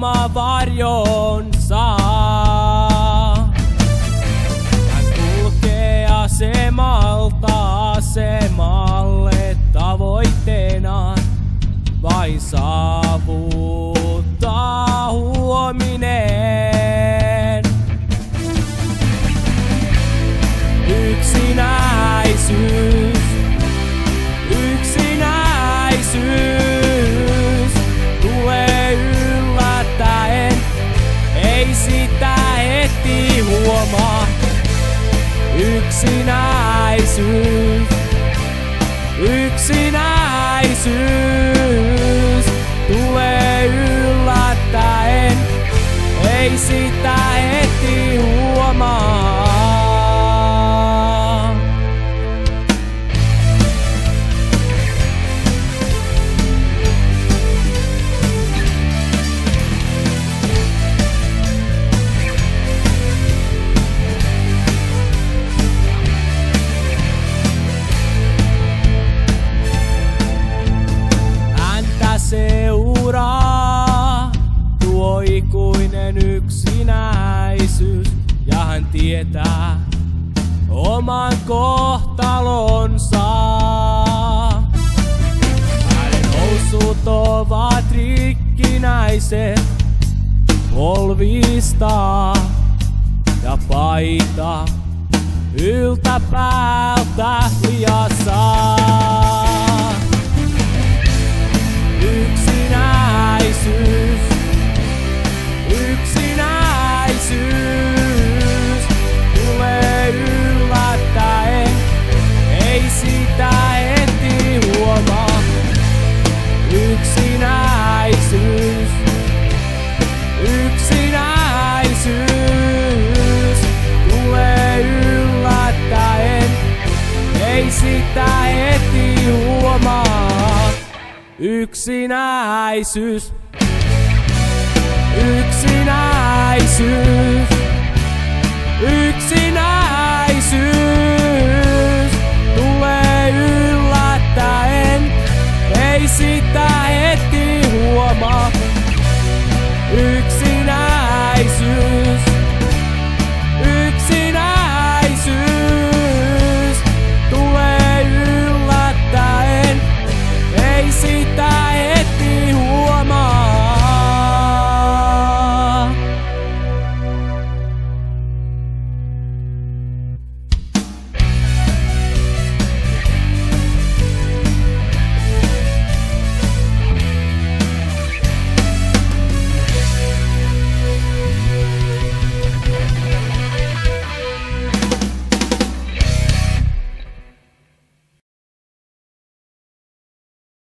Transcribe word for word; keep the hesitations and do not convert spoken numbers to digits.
oma varjonsa. Hän kulkee asemalta asemalle tavoitteenaan vain saavuttaa huominen. Yksinäisyys, yksinäisyys tulee yllättäen, ei sitä heti huomaa. Yksinäisyys, yksinäisyys tulee yllättäen, ei sitä heti huomaa. Seuraa tuo ikuinen yksinäisyys, ja hän tietää oman kohtalonsa. Hänen housut ovat rikkinäiset polvista ja paita yltä päältä liassa. Yksinäisyys, yksinäisyys tulee yllättäen, ei sitä heti huomaa. Yksinäisyys, yksinäisyys tulee yllättäen, ei sitä heti huomaa. Yksinäisyys, yksinäisyys.